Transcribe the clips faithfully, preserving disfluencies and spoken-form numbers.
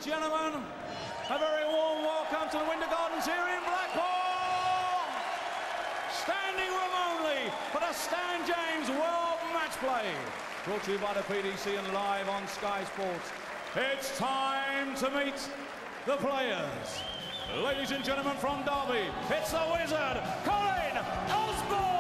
gentlemen, a very warm welcome to the Winter Gardens here in Blackpool. Standing room only for the Stan James World Match Play. Brought to you by the P D C and live on Sky Sports. It's time to meet the players. Ladies and gentlemen from Derby, it's the Wizard, Colin Osborne.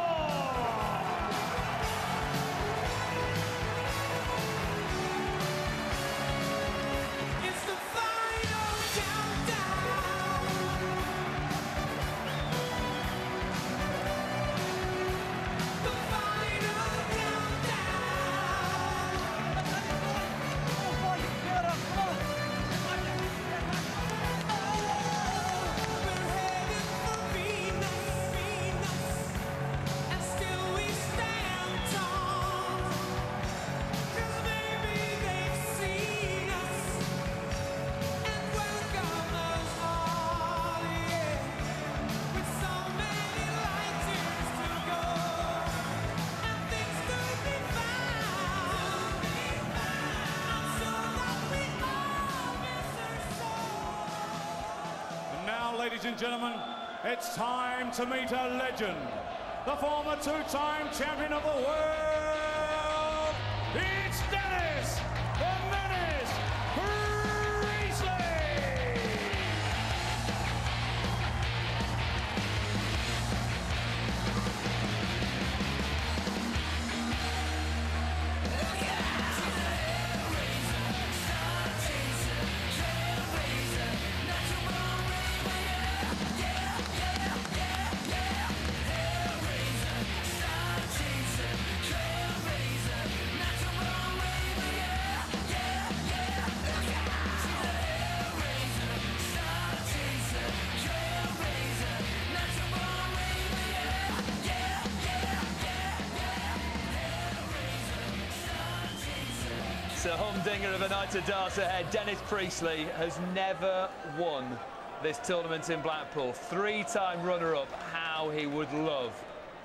Ladies and gentlemen, it's time to meet a legend, the former two-time champion of the world. It's Dennis the Menace Priestley. It's a humdinger of a night to dart ahead. Dennis Priestley has never won this tournament in Blackpool. Three-time runner-up. How he would love,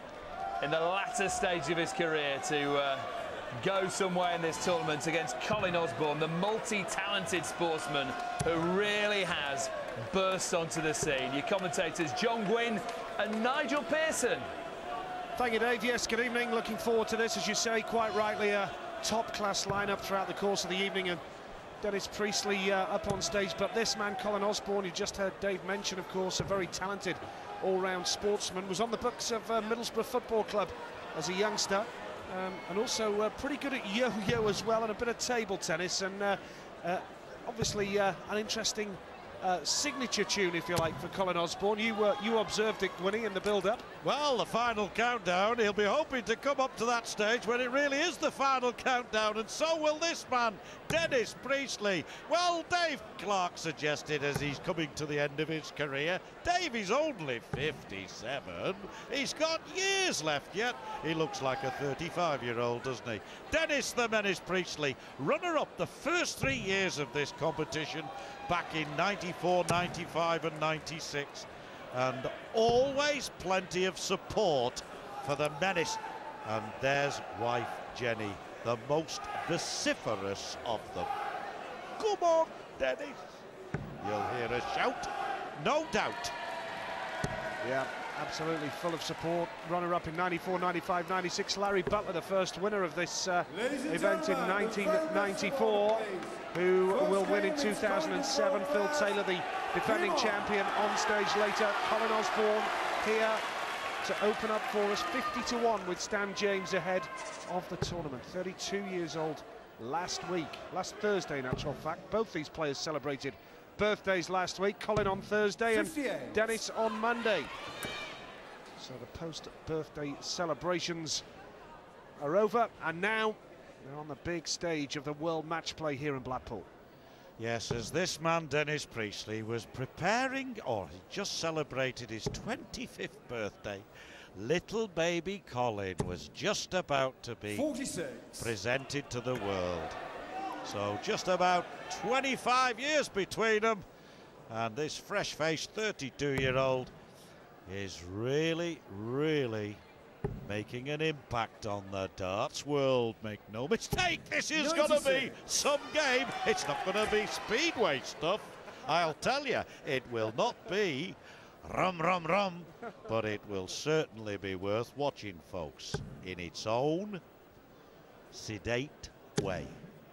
in the latter stage of his career, to uh, go somewhere in this tournament against Colin Osborne, the multi-talented sportsman who really has burst onto the scene. Your commentators, John Gwynn and Nigel Pearson. Thank you, Dave. Yes, good evening. Looking forward to this, as you say, quite rightly. Uh, top-class lineup throughout the course of the evening, and Dennis Priestley uh, up on stage. But this man, Colin Osborne, you just heard Dave mention, of course, a very talented all-round sportsman, was on the books of uh, Middlesbrough Football Club as a youngster, um, and also uh, pretty good at yo-yo as well, and a bit of table tennis, and uh, uh, obviously uh, an interesting uh, signature tune, if you like, for Colin Osborne. You uh, you observed it, Gwynny, in the build-up. Well, the final countdown, he'll be hoping to come up to that stage when it really is the final countdown, and so will this man, Dennis Priestley. Well, Dave Clark suggested as he's coming to the end of his career. Dave is only fifty-seven. He's got years left yet. He looks like a thirty-five-year-old, doesn't he? Dennis the Menace Priestley, runner-up the first three years of this competition back in ninety-four, ninety-five and ninety-six. And always plenty of support for the Menace. And there's wife Jenny, the most vociferous of them. Come on, Dennis. You'll hear a shout, no doubt. Yeah, absolutely full of support. Runner-up in ninety-four, ninety-five, ninety-six. Larry Butler, the first winner of this uh, event in nineteen ninety-four, who will win in two thousand seven. Phil Taylor, the defending champion, on stage later. Colin Osborne here to open up for us, fifty to one, with Stan James ahead of the tournament. thirty-two years old last week, last Thursday in actual fact. Both these players celebrated birthdays last week. Colin on Thursday and Dennis on Monday. So the post-birthday celebrations are over, and now they're on the big stage of the World Match Play here in Blackpool. Yes, as this man, Dennis Priestley, was preparing, or he just celebrated his twenty-fifth birthday, little baby Colin was just about to be forty-six. Presented to the world. So just about twenty-five years between them, and this fresh-faced thirty-two-year-old is really, really making an impact on the darts world. Make no mistake, this is going to be some game. It's not going to be speedway stuff, I'll tell you. It will not be rum, rum, rum, but it will certainly be worth watching, folks, in its own sedate way.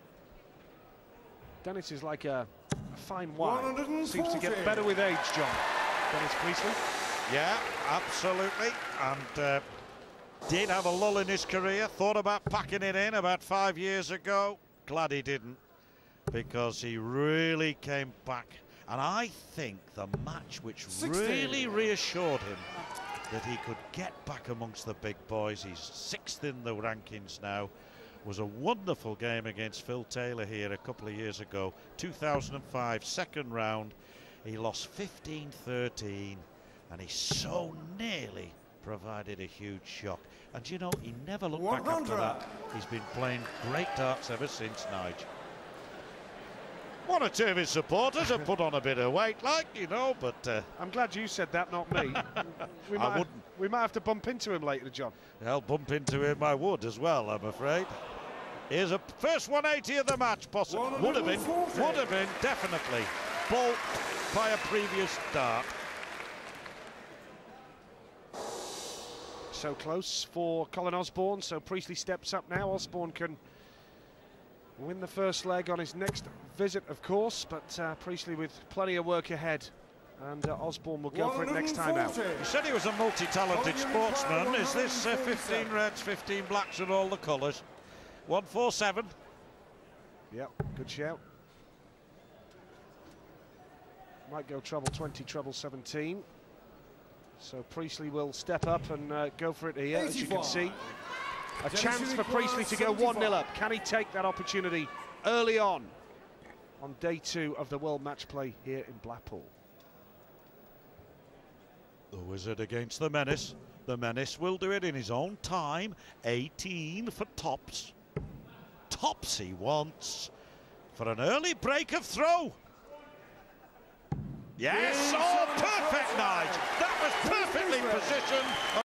Dennis is like a, a fine wine. Seems to get better with age, John. Dennis Priestley. Yeah, absolutely. And uh, did have a lull in his career. Thought about packing it in about five years ago. Glad he didn't, because he really came back. And I think the match which really reassured him that he could get back amongst the big boys, he's sixth in the rankings now, was a wonderful game against Phil Taylor here a couple of years ago, two thousand five, second round. He lost fifteen thirteen, and he so nearly provided a huge shock. And you know, he never looked back after that. He's been playing great darts ever since, Nigel. One or two of his supporters have put on a bit of weight, like, you know, but... Uh, I'm glad you said that, not me. we, might I wouldn't. Have, we might have to bump into him later, John. I'll bump into him, I would as well, I'm afraid. Here's a first one eighty of the match, possibly. Would have been, would have been, definitely. Balked by a previous dart. So close for Colin Osborne, so Priestley steps up now. Osborne can win the first leg on his next visit, of course, but uh, Priestley with plenty of work ahead, and uh, Osborne will go for it next time out. You said he was a multi-talented sportsman. Is this uh, fifteen reds, fifteen blacks and all the colours? one forty-seven. Yep, good shout. Might go treble twenty, treble seventeen. So Priestley will step up and uh, go for it here, as you can see. A chance for Priestley to go one nil up. Can he take that opportunity early on, on day two of the World Match Play here in Blackpool? The Wizard against the Menace. The Menace will do it in his own time. eighteen for tops. Tops he wants for an early break of throw. Yes, oh, perfect, Nigel. That was perfectly positioned.